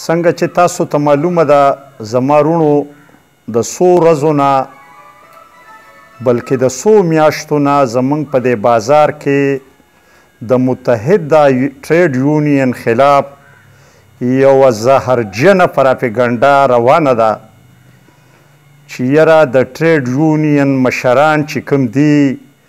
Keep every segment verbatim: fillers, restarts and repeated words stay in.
څنګه چې تاسو ته معلومه ده زما وروڼو د څو ورځو نه بلکې د څو میاشتو نه زموږ په دې بازار کې د متحدہ ټریډ یونین خلاف یوه زهرجنه پراپیګنډا روانه ده چې یاره د ټریډ یونین مشران چې کوم دي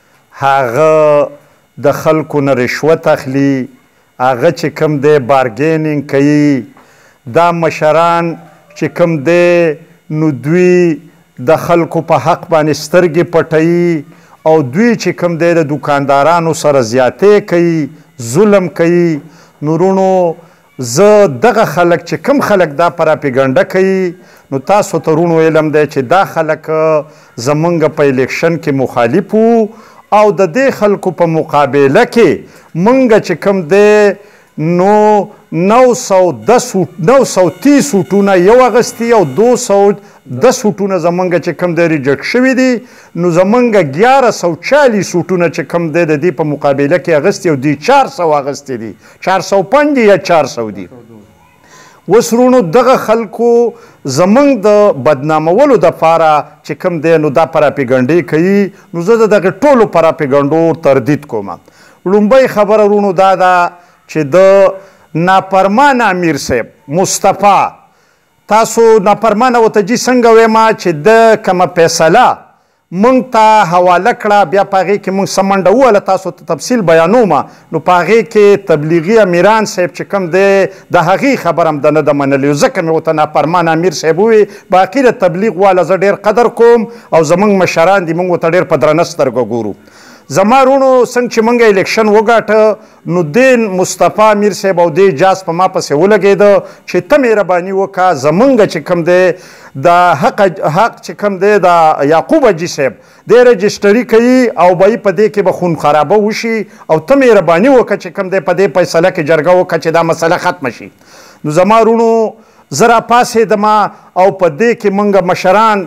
هغه د خلکو نه رشوت اخلي، هغه چې کوم دی بارګینینګ کوي. دا مشران چې کوم دی نو دوی د خلکو په حق باندې سترګې پټوي او دوی چې کوم دی د دوکاندارانو سره زیاتې کوي، ظلم کوي. نو وروڼو زه دغه خلک چې کوم خلک دا پراپیګنډه کوي نو تاسو ته وروڼو علم دی چې دا خلک زمونږ په الیکشن کې مخالف وو او د دې خلکو په مقابله کې مونږ چې کوم دی نو نو سو دس نو سو تیس سوټونه یو اغستی او دو سو دس سوټونه زمونږ چې کوم دی ریجکټ شوي دي. نو زمونږ ګیاره سو چالیس سوټونه چې کوم دی د دې په مقابله کې اغستی او دوی چار سو اغستی دي، چار سو پنځ دي یا چار سو دي. اوس وروڼو دغه خلکو زمونږ د بدنامولو دپاره چې کوم دی نو دا پراپیګنډې کوي. نو زه د دغې ټولو پراپیګنډو تردید کوم. لومبۍ خبره وروڼو دا ده چې د نافرمانه امیر صاحب مصطفی، تاسو نافرمانه ورته جي څنګه ویمه چې د کومه فیصله مونږ ته حواله کړه، بیا په هغې کې مونږ څه منډه ووهله، تاسو ته تفصیل بیانومه. نو په هغې کې تبلیغي امیران صاحب چې کوم دی د هغې خبره هم د نه ده منلې، ځکه مې ورته نافرمانه امیر صاحب ووی. باقي د تبلیغ والا زه ډېر قدر کوم او زموږ مشران دي مونږ ورته ډېر په درنه سترګه ګورو. زما وروڼو څنګه چې مونږ الیکشن وګاټه نو دې مصطفی امیر صاحب او دې جاس په ما پسې ولګېده چې ته مهرباني وکړه زمونږ چې کوم دی د حق حق چې کوم دی د یعقوب حاجي صاحب دی رجسټري کوي او به یې په دې کې به خون خرابه وشي او ته مهرباني وکړه چې کوم دی په دې فیصله کې جرګه وکړه چې دا مسله ختمه شي. نو زما وروڼو زه راپاڅېدم او په دې کې مونږ مشران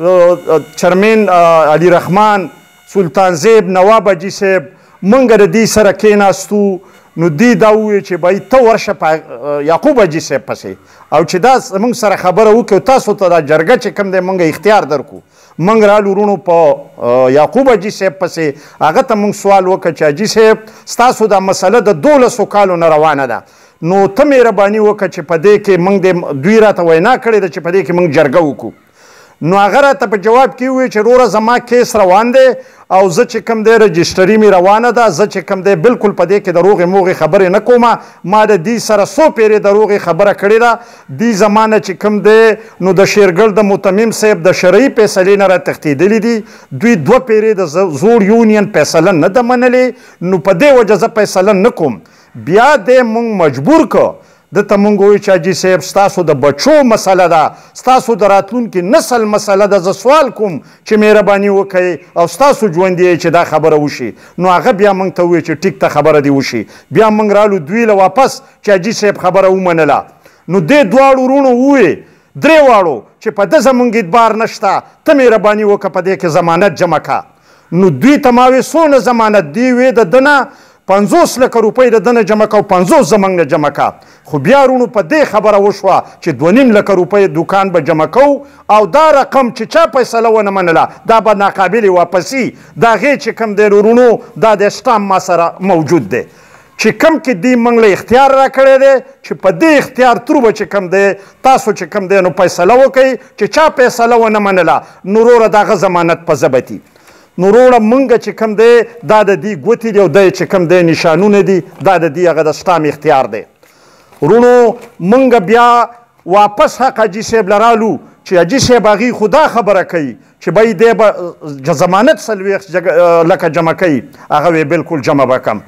چرمین علي رحمان، سلطان زیب، نواب حاجي صاحب مونږ د دې سره کېناستو. نو دی دا وویل چې بای ته ورشه په یعقوب حاجي صاحب پسې او چې دا زموږ سره خبره وکړو تاسو ته دا جرګه چې کوم دی مونږ اختیار درکو. مونږ رالو وروڼو په یعقوب حاجي صاحب پسې، هغه ته مونږ سوال وکړ چې حاجي صاحب ستاسو دا مسله د دولسو کالو نه روانه ده، نو ته مهرباني وکړه چې په دې کې مونږ د دوی راته وینا کړې ده چې په دې کې مونږ جرګه وکړو. نو هغه راته په جواب کې وویل چې وروره زما کیس روان دی او زه چې کوم دی رجسټري مې روانه ده، زه چې کوم دی بلکل په دې کې د روغې موغې خبرې نه کومه. ما د دې سره څو پیرې د روغې خبره کړې ده. دې زما نه چې کوم دی نو د شیرګل د متمم صاحب د شرعي فیصلې نه را تښتېدلي دي. دوی دوه پیرې د زوړ یونین فیصله نه ده منلې. نو په دې وجه زه فیصله نه کوم. بیا دې موږ مجبور کړو دته مونږ وویل چې حاجي صاحب ستاسو د بچو مسله ده، ستاسو د راتلونکي نسل مسله ده. زه سوال کوم چې مهرباني وکړئ او ستاسو ژوند یې چې دا خبره وشي. نو هغه بیا مونږ ته وویل چې ټیک ته خبره دې وشي. بیا مونږ رالو دوی له واپس چې حاجي صاحب خبره ومنله. نو دې دواړو وروڼو وویل درې واړو چې په ده زمونږ اعتبار نشته، ته مهرباني وکړه په دې کې ضمانت جمع کړه. نو دوی ته ما وې څونه ضمانت دی؟ وې د ده نه پنځوس لکه روپۍ د ده نه جمع کړه او پنځوس زموږ نه جمع کړه. خو بیا وروڼو په دې خبره وشوه چې دوه نیم لکه روپۍ دوکان به جمع کوو او دا رقم چې چا فیصله ونه منله دا به ناقابل واپسي. د هغې چې کوم دی وروڼو دا د سټامپ ما سره موجود دی چې کوم کې دی موږ له اختیار را کړی دی چې په دې اختیار ترو به چې کوم دی تاسو چې کوم دی نو فیصله وکئ چې چا فیصله ونه منله نو وروره د هغه ضمانت په ضبطي. نو وروره مونږ چې کوم دی دا د دې ګوتې دي او دا چې کوم دی نشانونه دي دا د دې هغه د سټامپ اختیار دی. وروڼو مونږ بیا واپس حق حاجي صاحب له رالو چې حاجي صاحب هغې خو دا خبره کوي چې بای دی به ضمانت څلوېښت لکه جمع کوي. هغه وی بلکل جمع به کم.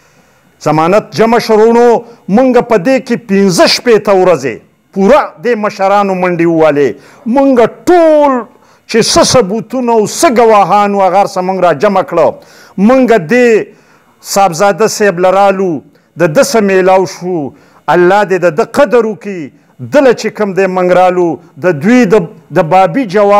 ضمانت جمع شو. وروڼو مونږ په دې کې پنځه شپېته ورځې پوره دې مشرانو منډې ووالې. مونږ ټول چې څه ثبوتونه او څه ګواهان و هغه هر څه موږ را جمع کړه. موږ دې صاحبزاده صاحب له رالو د ده څه میلاو شو. الله دې د ده قدر وکړي. دله چې کوم دی موږ رالو د دوی د بابي جواب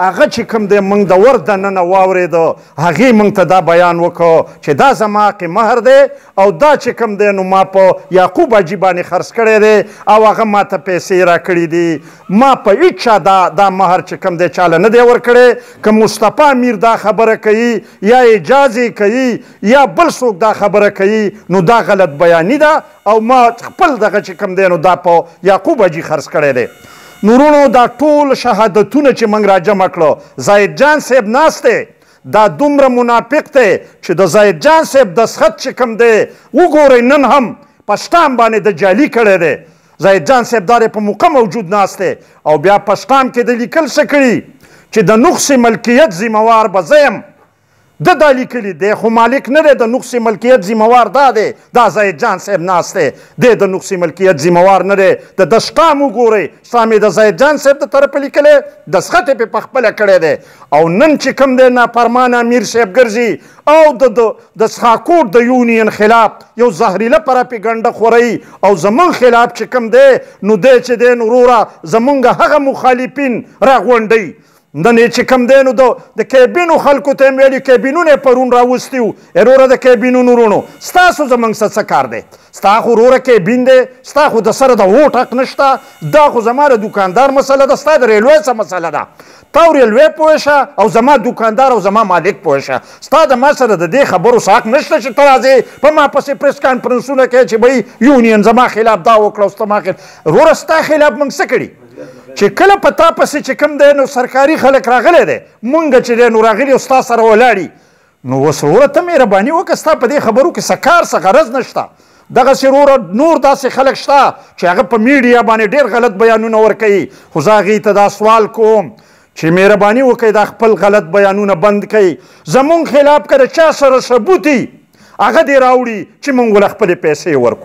هغه چې کوم دی موږ د ور دننه واورېده هغې موږ ته دا بیان وکړو چې دا زما حق مهر دی او دا چې کوم دی نو ما په یعقوب حاجي باندې خرڅ کړی دی او هغه ما ته پیسې راکړي دي ما په هېڅ چا دا دا مهر چې کوم دی چاله نه دی ورکړی که مصطفی امیر دا خبره کوي یا اجاز یې کوي یا بل څوک دا خبره کوي نو دا غلط بیاني ده او ما خپل دغه چې کوم دی نو دا په یعقوب حاجي خرڅ کړی دی نورونو دا ټول شهادتونه چې موږ راجمع کړو زاهد جان صاحب ناست دی دا دومره منافق دی چې د زاهد جان صاحب دستخط چې کوم دی وګورئ نن هم په سټامپ باندې د جعلی کړی دی زاهد جان صاحب دا په موقع موجود ناست دی او بیا په سټامپ کې د لیکل څه کړي چې د نقص ملکیت ذمهوار به زه یم ده دا لیکلي دی خو مالک نه دی د نقص ملکیت ذمهوار دا دی دا زاهد جان صاحب ناست دی دی د نقص ملکیت ذمهوار نه دی د د سټامپ وګورئ سټامپ یې د زاهد جان صاحب د طرفه لیکلی دستخط یې پرې پخپله کړی دی او نن چې کوم دی نافرمانه امیر صاحب ګرځي او د د سخاکوٹ د یونین خلاف یو زهریله پراپیګنډه خورئ او زمونږ خلاف چې کوم دی نو دی چې دی نو وروره زمونږ هغه مخالفین راغونډوي نن یې چې کوم دی نو د کیبینو خلکو ته یې ویلي کیبینونه یې پرون راوستي وو وروره د کیبینونو وروڼو ستاسو زموږ څه څه کار دی ستا خو وروره کیبین دی ستا خو د سره د ووټ حق نشته دا خو زما د دوکاندار مسله ده ستا د ریلوې څه مسله ده تا ریلوې پوه شه او زما دوکاندار او زما مالک پوه شه ستا د ما سره د دې خبرو څه حق نشته چې ته راځې په ما پسې پریس کانفرنسونه کوې چې بهی یونین زما خلاف دا وکړه او ستا ما خلاف وروره ستا خلاف موږ څه کړي چې کله په تا پسې چې کوم دی نو سرکاري خلک راغلی دی مونږ چې دی نو راغلي او ستا سره ولاړي نو اوس وروره ته مهرباني وکړه ستا په دې خبرو کې څه کار څه غرض نشته دغسې وروره نور داسې خلک شته چې هغه په میډیا باندې ډېر غلط بیانونه ورکوي خو زه هغې ته دا سوال کوم چې مهرباني وکړئ دا خپل غلط بیانونه بند کوي زمونږ خلاف که د چا سره ثبوت وي هغه دې راوړي چې مونږ له خپلې پیسې ورکړو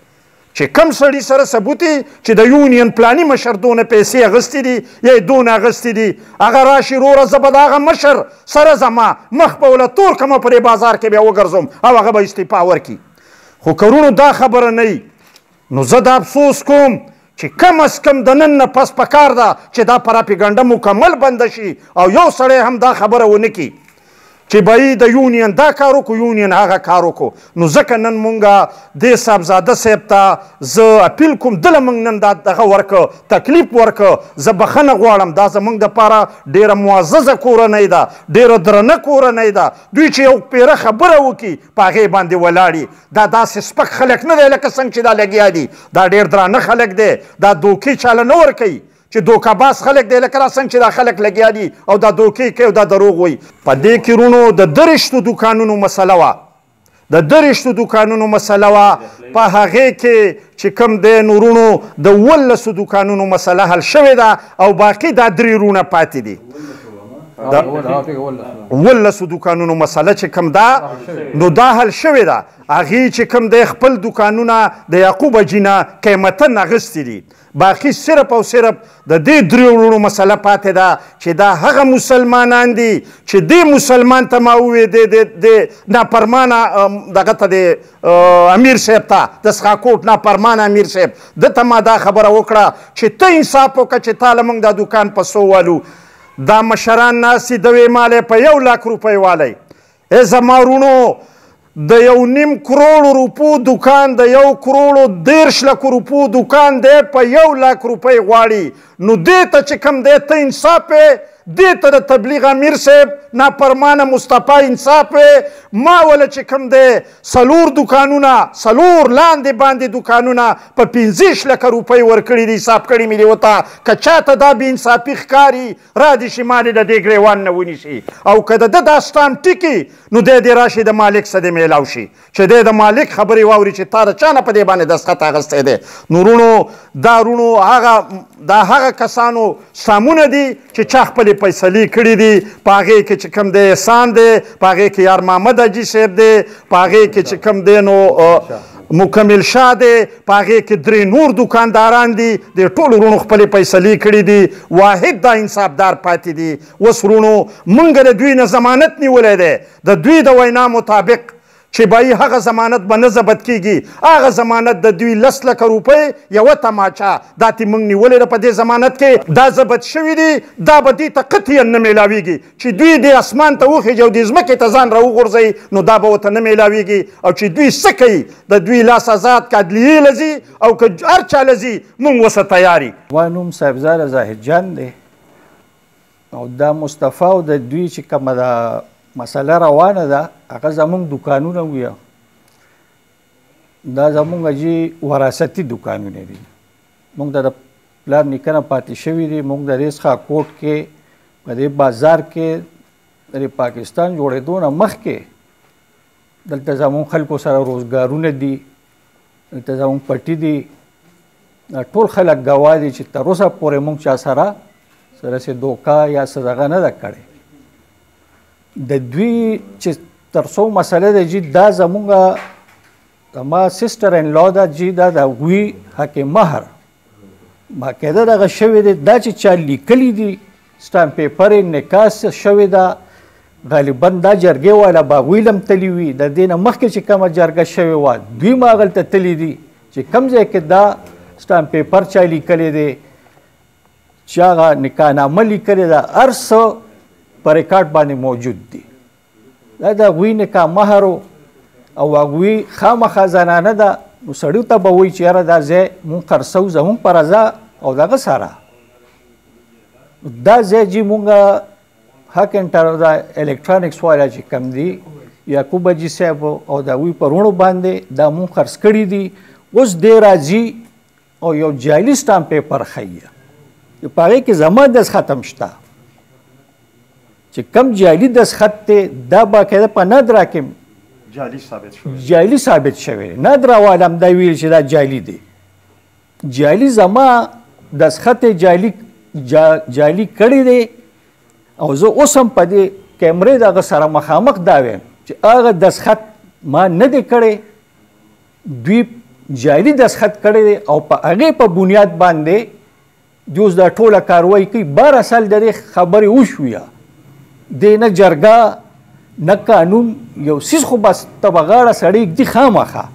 چې کم سړي سره ثبوت چې د یونین پلاني مشر دونه پیسې اخیستې دي یا یې دونه اخیستې دي هغه راشي وروره زه به د هغه مشر سره ځمه مخ به ولله تور کړمه په دې بازار کې بیا وګرځم او هغه به استعفا ورکړي خو که وروڼو دا خبره نه وي نو زه دا افسوس کوم چې کم از کم د نن نه پس پکار ده چې دا پراپیګنډه مکمل بنده شي او یو سړی هم دا خبره ونه کړي چې بهی د یونین دا کار وکړو یونین هغه کار وکړو نو ځکه نن مونږه دې صاحبزاده صاحب ته زه اپیل کوم دله مونږ نن دا دغه ورکه تکلیف ورکه زه بخښنه غواړم دا زمونږ دپاره ډېره معززه کورنۍ ده ډېره درنه کورنۍ ده دوی چې یو پیره خبره وکړي په هغې باندې ولاړي دا داسې سپک خلک نه دی لکه څنګه چې دا لګیا دي دا ډېر درانه خلک دی دا دوکې چاله نه ورکوي چې دوکهباز خلک دی لکه را څنګه چې دا خلک لګیا دي او دا دوکې کوي او دا دروغ وایي په دې کې وروڼو د درېشتو دوکانونو مسله وه د درېشتو دوکانونو مسله وه په هغې کې چې کوم دی نو وروڼو د اوولسو دوکانونو مسله حل شوې ده او باقي دا درې وروڼه پاتې دي اوولسو دوکانونو مسله چې کوم ده نو دا حل شوې ده هغې چې کوم دی خپل دوکانونه د یعقوب حاجي نه قیمتن اخیستي دي باقي صرف او صرف د دې درې وروڼو مسله پاتې ده چې دا هغه مسلمانان دي چې دې مسلمان ته ما وویې د نافرمانه دغه ته د امیر صاحب ته د سخاکوټ نافرمانه امیر صاحب ده ته ما دا خبره وکړه چې ته انصاف وکړه چې تا له موږ دا دوکان په څو والو دا مشران ناست دي د ویې مال په یو لاک روپۍ والی ای زما وروڼو د یو نیم کروڑ روپو دوکان د یو کروڑو دیرش لکو روپو دوکان دی په یو لاک روپۍ غواړي نو دې ته چې کوم دی ته انصاف یې دې ته د تبلیغ امیر صاحب نافرمانه مصطفی انصاف یې ما وله چې کوم دی څلور دوکانونه څلور لاندې باندې دوکانونه په پنځه لکه روپۍ ورکړي دي حساب کړي مې دي ورته که چاته دا بې انصافي ښکاري را دې شي ما دې د دې ګریوان نه ونیسي او که د ده دا سټامپ ټکي نو دی دې راشي د مالک سره دې میلاو شي چې دی د مالک خبرې واوري چې تا د چا نه په دې باندې دستخط اخیستی دی نو وروڼو دا وروڼو هغه دا هغه کسانو سامونه دي چې چا خپلې فیصلې کړي دي په هغې کې چې کوم دی احسان دی په هغې کې یار محمد حاجي صاحب دی په هغې کې چې کوم دی نو مکمل شاه دی په هغې کې درې نور دوکانداران دي د ټولو وروڼو خپلې فیصلې کړي دي واحد دا انصافدار پاتې دي اوس وروڼو موږ د دوی نه ضمانت نیولی دی د دوی د وینا مطابق چې بھائی هغه ضمانت به نه ضبط کیږي هغه ضمانت د دوی لس لکه روپۍ یوه تماچه دا تې موږ نیولې ده په دې ضمانت کې دا ضبط شوي دي دا به دې ته قطعا نه میلاویږي چې دوی دې اسمان ته وخیږي او دې ځمکې ته ځان راوغورځوي نو دا به ورته نه میلاویږي او چې دوی څه کوي د دوی لاس آزاد که عدلیې له ځي او که هر چا له ځي موږ ورسره تیار یو. زما نوم صاحبزاده زاهد جان دی او دا مصطفی او د دوی چې کومه ده مسله روانه ده هغه زمونږ دوکانونه ویا دا زمونږ جی وراثتي دوکانونه دي موږ د پلار نیکه نه پاتې شوي دي موږ د دې سخاکوټ کې په دې بازار کې د پاکستان جوړېدو نه مخکې دلته زمونږ خلکو سره روزګارونه دي دلته زمونږ پټي دي ټول خلک ګواه دي چې تر اوسه پورې موږ چا سره سره سې دوکه یا څه دغه نه ده کړې د دوی چې تر څو مسله ده جي دا زمونږ زما سسټر ان لا ده جي دا د هغوی حق مهر باقاعده دغه شوې دی دا چې چا لیکلي دي سټامپ پیپر یې نکاح شوې ده غالبا دا جرګې والا به هغوی له هم تلي وي د دې نه مخکې چې کومه جرګه شوې وه دوی هم هغلته تلي دي چې کوم ځای کې دا سټامپ پیپر چا لیکلی دی چې هغه نکاحنامه لیکلې ده هر څه په ریکارډ باندې موجود دي دا د هغوی نکاح مهر او هغوی خامخا زنانه ده نو سړیو ته به وایي چې یاره دا ځای مونږ خرڅوو زمونږ په رضا او دغه سره دا ځای جي مونږ حق انټر دا الکترانکس والا چې کم دي یعقوب حاجي صاحب او د هغوی په روڼو باندې دا مونږ خرڅ کړي دي اوس دی راځي او یو جعلي سټامپ پیپر ښیي په هغې کې زما دستخط هم شته چې کم جعلي دستخط دی دا باقاعده په ندره کې جعلي ثابت شوی جعلي ثابت شوی ندره والا هم دا ویل چې دا جعلي دی جعلي زما دستخط جعلي جعلي کړی دی او زه اوس هم په دې کیمرې دغه سره مخامخ دا ویم چې هغه دستخط ما نه دی کړی دوی جعلي دستخط کړی دی او په هغې په بنیاد باندې دوی اوس دا ټوله کاروایي کوي بار اصل د دې خبرې وشویه دی نه جرګه نه قانون یو څیز خو بس ته به غاړه سړی ږدي خامخا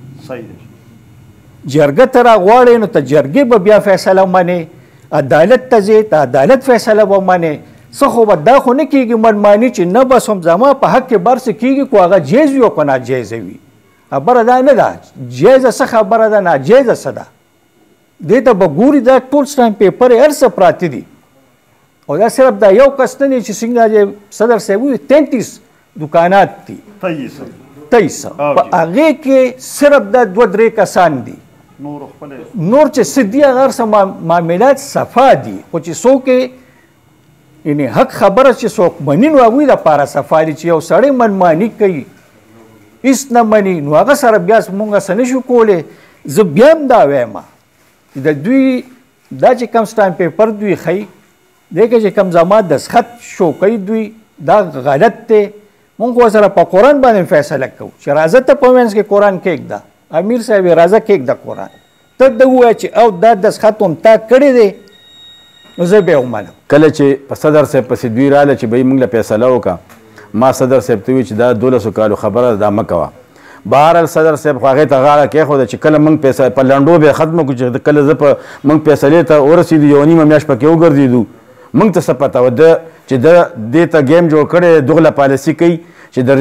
جرګه ته راغواړې نو ته جرګې به بیا فیصله ومنې عدالت ته ځې ته عدالت فیصله به ومنې څه خو به دا خو نه کېږي منماني چې نه بس هم زما په حق کې بر څه کېږي خو هغه جایز وي او که ناجایزه وي خبره دا نه ده جایزه څه خبره ده ناجایزه څه ده دې ته به ګوري دا ټول سټامپ پیپر هر څه پراته دي او دا صرف دا یو کس نه دی چې څنګه صدر صاحب وایي تینتیس دوکانات دي تیس په هغې کې صرف دا دوه درې کسان دي نور چې څه دي هغه هر څه معاملات صفا دي خو چې څوک یعنې حق خبره چې څوک مني نو هغوی دپاره صفا دي چې یو سړی منماني کوي هېڅ نه مني نو هغه سره بیا مونږ څه نه شو کولی زه بیا هم دا وایم د دوی دا چې کوم سټامپ پیپر دوی ښیي دی که چې کوم زما دستخط شو کوي دوی دا غلط دی مونږ خو سره په قرآن باندې فیصله کوو چې راځه ته په منځ کې قرآن کېږده امیر صاحب یې راځه کېږده قرآن ته ده ووایه چې او دا دستخط هم تا کړی دی نو زه بیا ومنم کله چې په صدر صاحب پسې دوی راله چې بهی موږ له فیصله وکړه ما صدر صاحب ته وویل چې دا دولسو کالو خبره دا مه کوه بهرحال صدر صاحب خو هغې ته غاړه کېښوده چې کله موږ پیسه په لنډو بیا ختمه کړو چې کله زه په موږ فیصلې ته ورسېدو یوه نیمه میاشت پکې وګرځېدو موږ ته څه پته وه ده چې ده دې ته ګیم جوړ کړی دغله پالیسي کوي چې د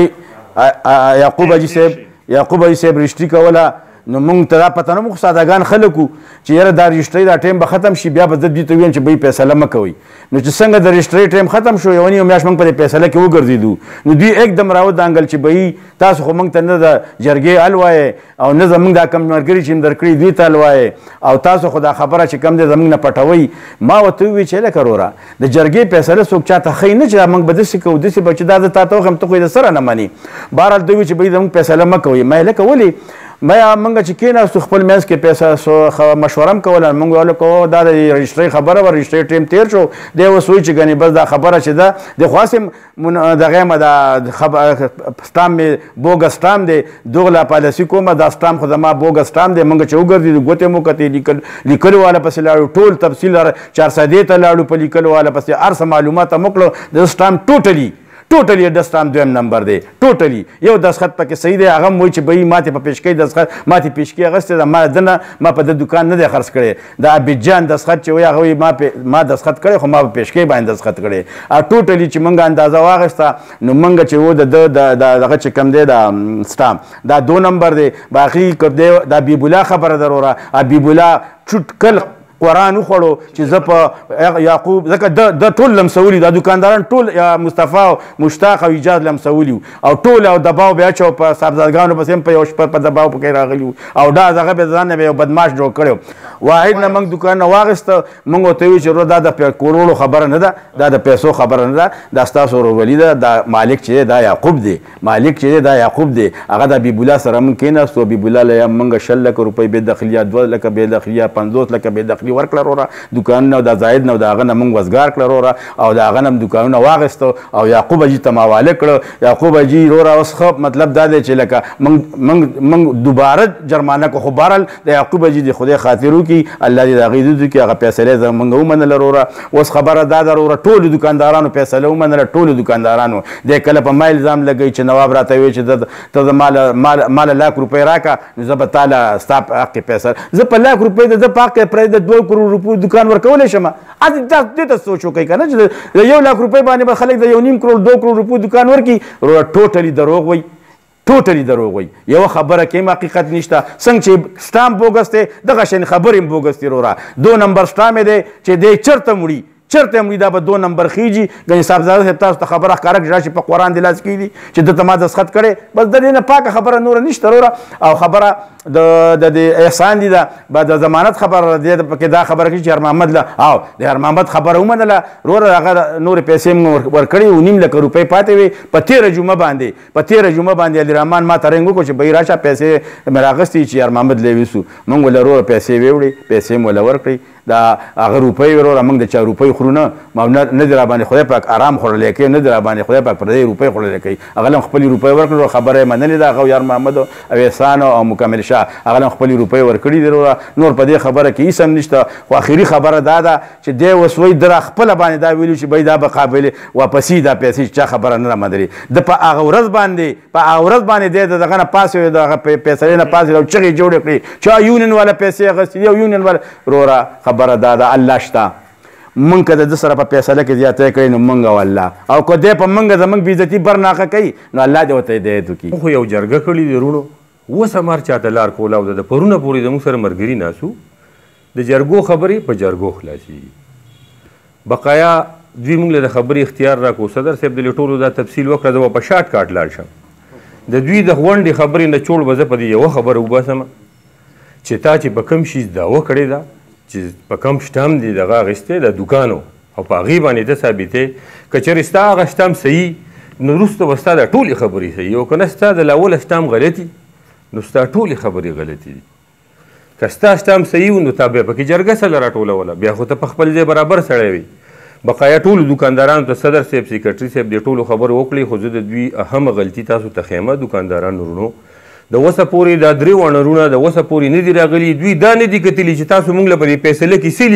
رجسټرۍ یعقوب حاجي صاحب یعقوب حاجي صاحب رجسټري کوله نو موږ ته دا پته نه موږ سادهګان خلک وو چې یاره دا رجسټرۍ دا ټایم به ختم شي بیا به زه دوی ته ویم چې بهی فیصله مه کوئ نو چې څنګه د رجسټرۍ ټایم ختم شو یوه نیمه میاشت موږ په دې فیصله کې وګرځېدو نو دوی ایکدم راودانګل چې بهی تاسو خو موږ ته نه د جرګې حل وایې او نه زموږ دا کم ملګري چې م درکړي دوی ته حل وایې او تاسو خو دا خبره چې کم دی زموږ نه پټوئ ما ورته وویل چې لکه وروره د جرګې فیصله څوک چاته ښیي نه چې موږ به داسې کوو داسې به چې دا زه تا ته وښیم ته خو یې د سره نه منې بهرحال دوی وویل چې بهی زموږ فیصله مه کوئ ما یې لکه ولې ما موږ چې کېناستو خپل منځ کې پیسه مشوره هم کوله موږ ویل کوو دا د رجسټرۍ خبره وه رجسټرۍ ټایم تېر شو دی اوس وایي چې ګنې بس دا خبره چې ده د خو هسې دغه یم دا سټامپ مې بوګس سټامپ دی دغله پالیسي کومه دا سټامپ خو زما بوګس سټامپ دی موږ چې وګرځېدو ګوتې مو کتې لیکل لیکلو والا پسې لاړو ټول تفصیل چارسدې ته لاړو په لیکلو والا پسې هر څه معلومات هم وکړو د سټامپ ټوټلي ټوټلی د سټامپ دویم نمبر دی ټوټلی یو دستخط پکې صحیح دی هغه هم وایي چې بهي ما ته په پیشکۍ دستخط ما ته پیشکۍ اخیستې ده ما ده نه ما په د دوکان نه دی خرڅ کړی د ابجان دستخط چې وایي هغه وایي ما ما دستخط کړی خو ما په پیشکۍ باندې دستخط کړی ټوټلی چې موږ اندازه واخیسته نو موږ چې و د دغه چې کوم دی د سټامپ دا دو نمبر دی باقي دی د حبیبالله خبره ده وروره حبیبالله چټکل قرآن وخوړو چې زه په یعقوب ځکه د ټول لمسولي دا دکانداران ټول مصطفی او مشتاق او ایجاد لمسولي او ټول او دباو بیا اچو په صاحبزادګانو پسې هم په یو شپه په دباو پکې راغلي او دا دغه به ځان نه یو بدماش جوړ کړی واحد نه موږ دکان نه واخیسته موږ ورته ویل چې وروره دا د کروړو خبره نه ده دا د پیسو خبره نه ده دا ستاسو ورورولي ده دا مالک چې دی دا یعقوب دی مالک چې دی دا یعقوب دی هغه د حبیبالله سره موږ کېناستو حبیبالله له موږ شل لکه روپۍ بې دخلیه دوه لکه بې دخلیه پنځوس لکه بې دخلي ورکړه وروره دوکانونه د زاهد نه د هغه نه موږ وزګار کړه وروره او د هغه نه هم دوکانونه واخیستو او یعقوب حاجي ته مو حواله کړه یعقوب حاجي وروره اوس ښه مطلب دا دی چې لکه موږ موږ دوباره جرمانه کړو خو بهرحال د یعقوب حاجي د خدای خاطر وکړي الله دې د هغې دود وکړي هغه فیصلې موږ ومنله وروره اوس خبره دا ده وروره ټولو دوکاندارانو فیصله ومنله ټولو دوکاندارانو دی کله په ما الزام لګوي چې نواب راته وایي چې ته د ماله لاک روپۍ راکړه نو زه به تا له ستا په حق کې فیصله زه په لاک روپۍ د ده په حق کې پرېږده دوه کروړ روپیو دکان ورکولی شم دې ته سوچ وکړئ که نه چې د یو لاک روپۍ باندې به خلک د یو نیم کروړ دوه کروړ روپیو دکان ورکړي وروره ټوټلي دروغ وایي ټوټلي دروغ وایي یوه خبره کې هم حقیقت نشته څنګه چې سټامپ بوګس دی دغه شان خبرې هم بوګس دي وروره دو نمبر سټامپ دی چې دی چېرته مړي چرته مړي دا به دو نمبر خیږي ګنې صاحبزاده صاحب تاسو ته خبره ښکاره کړي راشي په قرآن دې لاس کېږدي چې دلته ما دستخط کړی بس د دې نه پاکه خبره نوره نشته وروره او خبره د د احسان دي ده به د ضمانت خبره دی پکې دا خبره کوي چې هر محمد له او د هر محمد خبره ومنله وروره هغه نورې پیسې مو ورکړې و نیم لکه روپۍ پاتې وې په تېره جمعه باندې په تېره جمعه باندې علیرحمان ما ته رنګ وکړو چې بهي راشه پیسې مې راغستې چې هر محمد له ویسو موږ له وروره پیسې ویوړې پیسې مو له ورکړئ دا هغه روپۍ وروره موږ د چا روپۍ خورو نه نه دې راباندې خدای پاک آرام خوړلی کوي نه دې راباندې خدای پاک پردۍ روپۍ خوړلی کوي هغه له هم خپلې روپۍ ورکړو خبره یې منلې ده هغه یار محمد او احسان او مکمل شاه هغه له هم خپلې روپۍ ورکړي دي وروره نور په دې خبره کې هېڅ هم نشته خو اخري خبره دا ده چې دی اوس وایي ده را خپله باندې دا ویلي چې بهي دا به قابلې واپسي دا پیسې چې چا خبره نه رامدري ده په هغه ورځ باندې په هغه ورځ باندې دی د دغه نه پاسې د هغه فیصلې نه پاسې او چغې جوړې کړې چا یونین والا پیسې اخیستې دي او یونین والا وروره خبره دا ده الله شته مونږ که د ده سره په فیصله کې زیاتی کړی نو مونږ او الله او که دی په مونږ زمونږ بېعزتي برناقه کوي نو الله دې ورته هدایت وکړي خو یو جرګه کړي دي وروڼو اوس هم هر چاته لار کوله او د پرونه پورې زموږ سره ملګري ناسو د جرګو خبرې په جرګو خلاصېږي بقایا دوی مونږ له د خبرې اختیار راکړو صدر صاحب د ټولو دا تفصیل وکړه زه به په شارټ کاټ لاړ شم د دوی د غونډې خبرې نه چوړ به زه په دې یوه خبره وباسم چې تا چې په کوم شي دعوه کړې ده چې په کوم شتم دي دغه اخیستی د دوکانو او په هغې باندې ته ثابتې که چېرې ستا هغه شتم صحیح نو وروسته به ستا د ټولې خبرې صحیح او که نه ستا د لاوله شتم غلطي نو ستا ټولې خبرې غلطي دي که ستا شتم صحیح و نو تا بیا پکې جرګه سله راټولوله بیا خو ته په خپل ځای برابر سړی وي بقایا ټولو دوکاندارانو ته صدر صاحب سیکرټري صاحب دې ټولو خبرې وکړې خو زه د دوی اهمه غلطي تاسو ته ښیمه دوکاندارانو وروڼو د اوسه پورې دا درې وڼرونه د اوسه پورې نه دي راغلي دوی دا نه دي کتلي چې تاسو موږ له په دې فیصله کې څه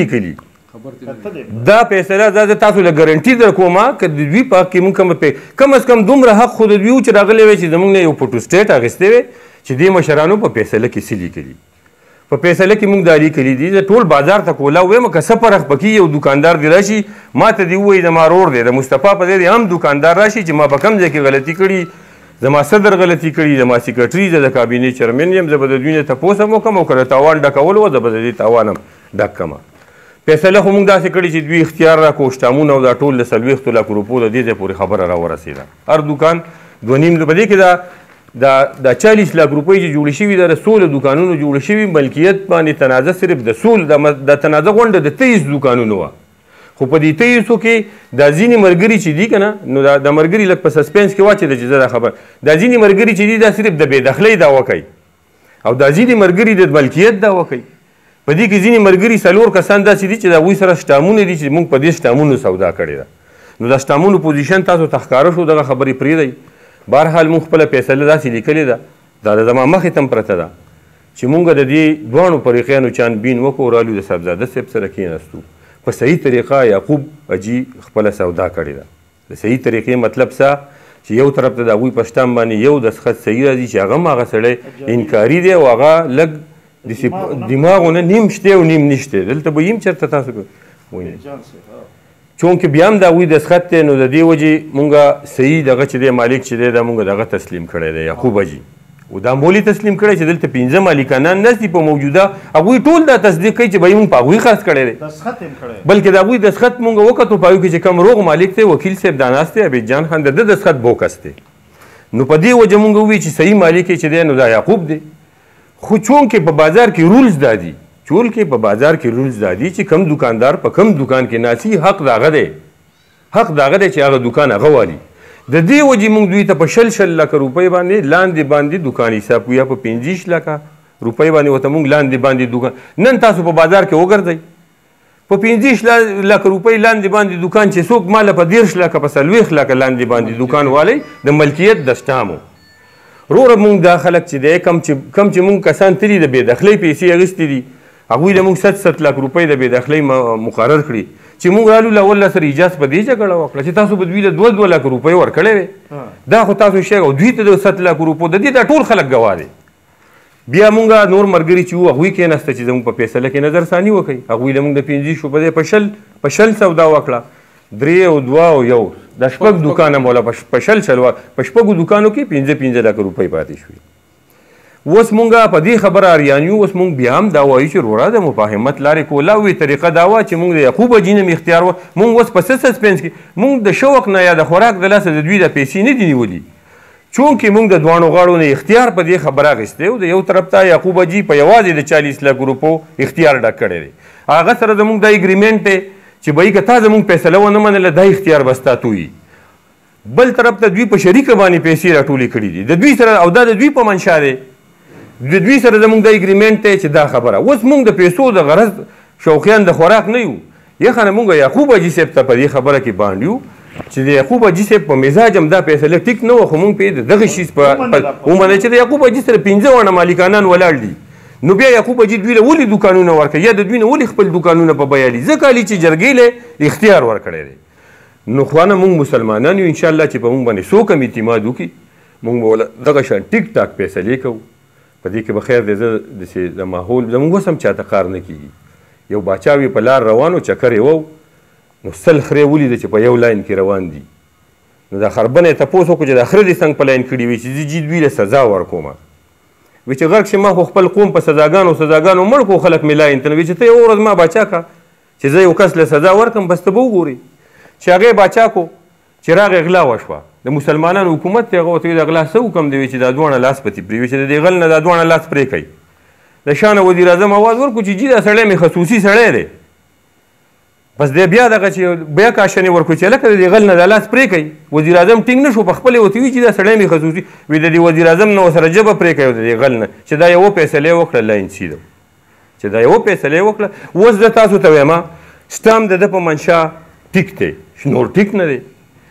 لیکلي دا فیصله دا زه تاسو له ګارنټي در کومه که د دوی په حق کې موږ کم از کم دومره حق خو د دوی و چې راغلی وی چې زموږ نه یو فوټوسټیټ اخیستی وی چې دې مشرانو په فیصله کې څه لیکلي په فیصله کې موږ دا لیکلي دي زه ټول بازار ته کولا ویم که څه فرق پکې یو دوکاندار دی راشي ما ته دې ووایي زما رور دی د مصطفی په ځای هم دوکاندار راشي چې ما په کوم ځای کې غلطي کړي زما صدر غلطي کړي زما سیکرټري زه د کابینې چیرمن یم زه به د دوی نه تپوس هم وکړم او که د تاوان ډکول وه زه به د دې تاوان هم ډک کړم فیصله خو موږ داسې کړي چې دوی اختیار راکړو شتامونه او دا ټول د څلوېښتو لاکو روپو د دې ځای پورې خبره راورسېده هر دوکان دوه نیم په دې کې دا دا دا چالیس لاک روپۍ چې جوړې شوي دا د سولو دوکانونو جوړې شوي ملکیت باندې تنازع صرف د سول د تنازع غونډه د تیس دوکانونو وه خو په دې تیسو کې دا ځینې ملګري چې دي که نه نو د ملګري لږ په سسپینس کې واچېده چې زه دا خبر دا ځینې ملګري چې دي دا صرف د بېدخلۍ دعوه کوي او دا ځینې ملګري د ملکیت دعوه کوي په دې کې ځینې ملګري څلور کسان داسې دي چې د هغوی سره شتامونه دي چې موږ په دې شتامونو سودا کړې ده نو د شتامونو پوزیشن تاسو ته ښکاره شو دغه خبرې پرېږدئ بهرحال موږ خپله فیصله داسې لیکلې ده دا د زما مخې ته هم پرته ده چې موږ د دې دواړو فریقیانو چانبین وکړو رالو د صاحبزاده صاحب سره کېناستو په صحیح طریقه یعقوب حاجي خپله سودا کړې ده د صحیح طریقې مطلب څه چې یو طرف ته د هغوی په سټامپ باندې یو دستخط صحیح راځي چې هغه هم هغه سړی انکاري دی او هغه لږ داسې دماغونه نیم شته او نیم نشته. دلته به یم چېرته تاسو ووینئ چونکې بیا هم د هغوی دستخط دی نو د دې وجې مونږ صحیح دغه چې دی مالک چې دی دا مونږ دغه تسلیم کړی دی یعقوب حاجي او دا مولي تسلیم کړی چې دلته پنځه مالکانان نست دي په موجوده هغوی ټول دا تصدیق کوي چې به مونږ په هغوی خرڅ کړی دی بلکې د هغوی دستخط مونږ وکتو په هغوی کې چې کوم روغ مالک دی وکیل صاحب دا ناست دی عبید جان خان د ده دستخط بوکس دی نو په دې وجه مونږ ووایو چې صحیح مالک چې دی نو دا یعقوب دی. خو چونکې په بازار کې رولز دا دي چونکې په بازار کې رولز دا دي چې کم دکاندار په کم دکان کې ناسي حق د هغه دی حق د هغه دی چې هغه دکان هغه والي. د دې وجې موږ دوی ته په شل شل لکه روپۍ باندې لاندې باندې دکان حساب کوو یا په پنځه لکه روپۍ باندې ورته موږ لاندې باندې دکان نن تاسو په بازار کې وګرځئ په پنځه لکه روپۍ لاندې باندې دکان چې څوک ماله په دېرش لکه په څلوېښت لکه لاندې باندې دکان والی د ملکیت د سټامو وروره موږ دا خلک چې دی کم چې کم چې موږ کسان تلي د بېدخلۍ پیسې اخیستې دي هغوی د موږ ست ست لک روپۍ د بېدخلۍ مقرر کړي چې موږ رالو له اول سره ایجاز په دې جګړه وکړه چې تاسو به دوی له دوه دوه لکه روپۍ ورکړی وې دا خو تاسو شی او دوی ته د ست لکو روپو د دې دا ټول خلک ګواه دی. بیا مونږ نور ملګري چې وو هغوی کېناسته چې زموږ په فیصله کې نظرثاني وکړي هغوی له موږ د پنځه شو په دې په شل په شل سودا وکړه درې او دوه او یو دا شپږ دوکانه مولا په شل شل په شپږو دوکانو کې پنځه پنځه لکه روپۍ پاتې شوې. اوس مونږ په دې خبره اریان یو اوس مونږ بیا هم دا وایو چې وروره د مفاهمت لارې کولاوي طریقه دا وه چې مونږ د یعقوب حاجي نه مې اختیار وه مونږ اوس په څه سسپنس کې مونږ د شوق نه یا د خوراک د لاسه د دوی د پیسې نه دي نیولي چونکې مونږ د دواړو غاړو نه اختیار په دې خبره اخیستی او د یو طرف ته یعقوب حاجي په یوازې د چالیس لکو روپو اختیار ډک کړی دی هغه سره زموږ دا اګریمنټ دی چې بهی که تا زموږ فیصله ونه منله دا اختیار به ستا تویي. بل طرف ته دوی په شریکه باندې پیسې راټولې کړي دي د دوی سره او دا د دوی په منشا دی د دوی سره زموږ د اګریمنټ دی چې دا خبره اوس موږ د پیسو د غرض شوقیان د خوراک نه یو یخنه موږ یعقوب حاجي صاحب ته په دې خبره کې باند یو چې د یعقوب حاجي صاحب په مزاج هم دا فیصله ټیک نه وه خو موږ پرې د دغه شیز په ومنه چې د یعقوب حاجي سره پنځه واړه مالکانان ولاړ دي نو بیا یعقوب حاجي دوی له ولې دوکانونه ورکوي یا د دوی نه ولې خپل دوکانونه په بیالي ځکه علي چې جرګې له اختیار ورکړی دی. نو خوانه موږ مسلمانان یو انشاءالله چې په موږ باندې څوک هم اعتماد وکړي موږ به دغه شان ټیک ټاک فیصلې کوو په دې کې به خیر دی زه داسې د ماحول زموږ اوس هم چاته کار نه کېږي یو باچا وي په لار روان و چکر یې وو نو سل خرې ولیده چې په یو لاین کې روان دي نو دا خربنه یې تپوس وکړو چې دا خره دې څنګه په لاین کړي وي چې زه جي دوی له سزا ورکوم وی چې غږ چې ما خو خپل قوم په سزاګانو سزاګانو مړ کړو خلک مې لاین ته نو وی چې ته یو ورځ ما باچا کا چې زه یو کس له سزا ورکړم بس ته به وګورې چې هغې باچا کو چې راغې غلا وشوه د مسلمانانو حکومت ته هغه ورته د غلا څه حکم دی چې دا دواړه لاس پتې پرې وي چې د دې غل نه دا دواړه لاس پرې کوي د شانه وزیر اعظم اواز ورکړو چې جي دا سړی مې خصوصي سړی دی بس دی بیا دغه چې بیا کاشنې ورکړو چې هلکه د دې غل نه دا لاس پرې کوي وزیر اعظم ټینګ نه شو په خپلې ورته وي چې دا سړی مې خصوصي وي د دې وزیر اعظم نه ورسره ژبه پرې کوي د دې غل نه چې دا یوه فیصله یې وکړه لاین سیده چې دا یوه فیصله یې وکړه اوس زه تاسو ته وایم سټامپ د ده په منشا ټیک دی نور ټیک نه دی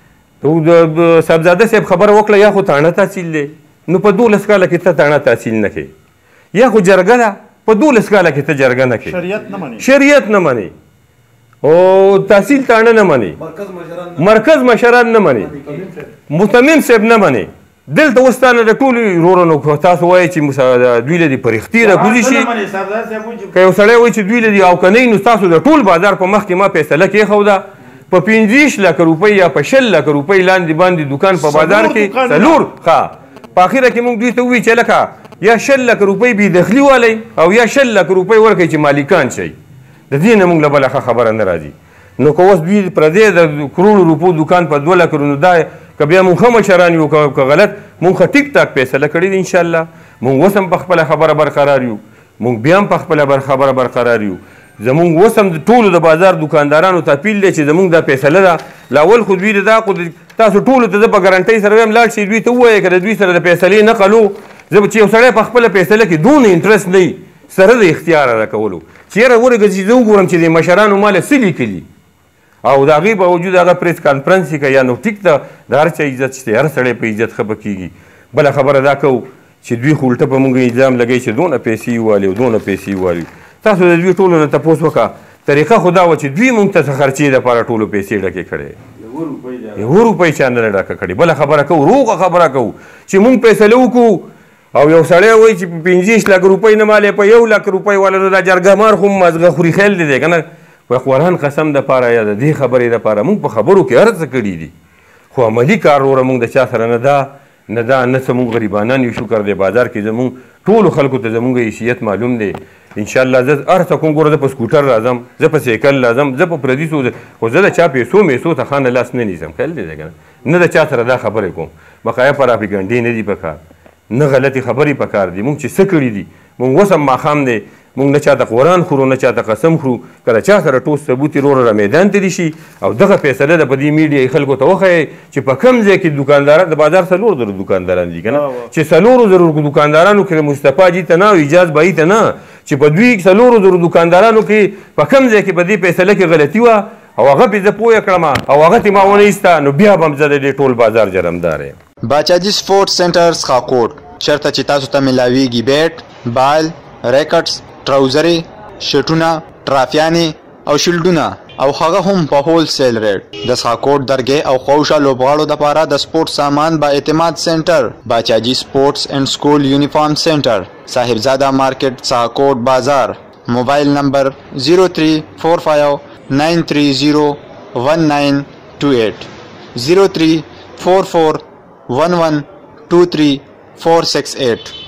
د صاحبزاده صاحب خبره وکړه یا خو تاڼه تحصیل دی نو په دولس کاله کې ته تاڼه تحصیل نه کوې یا خو جرګه ده په دولس کاله کې ته جرګه نه کوې شریعت نه منې او تحصیل تاڼه نه منې مرکز مشران نه منې متمم صاحب نه منې دلته اوس تانه د ټولو ورونو تاسو وایئ چې دوی له دې پرښتې راکوزي شي که یو سړی وایي چې دوی له دې او که نه نو ستاسو د ټول بازار په مخ کې ما فیصله کېښوده په پنځه لکه روپۍ یا په شل لکه روپۍ لاندې باندې دکان په بازار کې څلور ښه په اخره کې موږ دوی ته ووایو چې لکه یا شل لکه روپۍ بېدخلي والی او یا شل لکه روپۍ ورکوئ چې مالکان شئ د دې نه موږ له بله ښه خبره نه راځي نو که اوس دوی پردی د کروړو روپو دکان په دوه لکه نو دا که بیا موږ ښه مشران یو که غلط موږ ښه ټیک ټاک فیصله کړې دي انشاءالله موږ اوس هم په خپله خبره برقرار یو موږ بیا هم په خپله خبره برقرار یو زمونږ اوس هم ټولو د بازار دکاندارانو ته اپیل دی چې زمونږ دا فیصله ده لاول خو دوی دا خو تاسو ټولو ته زه په ګارنټۍ سره وایم لاړ شئ دوی ته ووایه که د دوی سره د فیصلې نقل و زه به چې یو سړی په خپله فیصله کې دونه انټرسټ نه وي سره د اختیاره راکولو چې یاره ورګه چې زه وګورم چې د مشرانو ماله څه لیکلي او د هغې باوجود هغه پریس کانفرنس یې که یا نو ټیک ده د هر چا عزت شته هر سړی په عزت ښه به کېږي بله خبره دا کوو چې دوی خو الټه په موږ الزام لګوي چې دونه پیسې ووالي او دونه پیسې ووالي تاسو د دوی ټولو نه تپوس وکړه طریقه خو دا وه چې دوی موږ ته څه خرچې دپاره ټولو پیسې ډکې کړې یوه روپۍ چا نه ده ډاکه کړې. بله خبره کوو، روغه خبره کوو چې مونږ فیصله وکړو او یو سړی وایي چې په پنځه لک روپۍ نه مالې په یو لک روپۍ والا نو دا جرګمار خو مازغه خوري خیل دی دی که نه. په قرآن قسم دپاره یا د دې خبرې دپاره مونږ په خبرو کې هر څه کړي دي، خو عملي کار وروره مونږ د چا سره نه ده نه ده نه څه مونږ غریبانان یو. شکر دی بازار کې زمونږ ټولو خلکو ته زمونږ حیثیت معلوم دی. انشاءالله زه هر څه کوم ګوره، زه په سکوټر راځم، زه په سایکل راځم، زه په پردیسو، خو زه د چا پیسو میسو ته خانه لاس نه نیسم. خیال دی دی که نه، نه د چا سره دا خبرې کوم. بقایه پراپیګنډې نه دي پکار، نه غلطي خبرې پکار دي. مونږ چې څه کړي دي مونږ اوس هم ماښام دی مونږ نه چاته قرآن خورو نه چاته قسم خورو. که د چا سره ټوس ثبوت یې وروره را میدان ته دي شي او دغه فیصله ده په دې میډیا خلکو ته وښیئ چې په کوم ځای کې دوکانداران، د بازار څلور زرو دوکانداران دي که نه، چې څلورو زرو دوکاندارانو کې مصطفی جي ته نه او اجاز بھائی ته نه، چې په دوی څلورو زرو دوکاندارانو کې په کوم ځای کې په دې فیصله کې غلطي وه او هغه پې زه پوه کړم او هغه تې ما ونه ایسته، نو بیا به هم زه د دې ټول بازار جرمدار یم. باچاجي سپورټ سنټر سخاکوټ چېرته چې تاسو ته میلاویږي بیټ، بال، ریکټس، ټراوزرې، شرټونه، ټرافیانې او شیلډونه او هغه هم په هول سیل ریټ. د سخاکوټ درګې او خوشه لوبغاړو دپاره د سپورټ سامان با اعتماد سنټر باچاجي سپورټس اینڈ سکول یونیفارم سنټر، صاحبزاده مارکیټ، سخاکوټ بازار. موبایل نمبر زیرو تھری فور فائیو نائن تھری زیرو ون نائن ٹو ایٹ زیرو تھری فور فور ون ون ٹو تھری فور سکس ایٹ.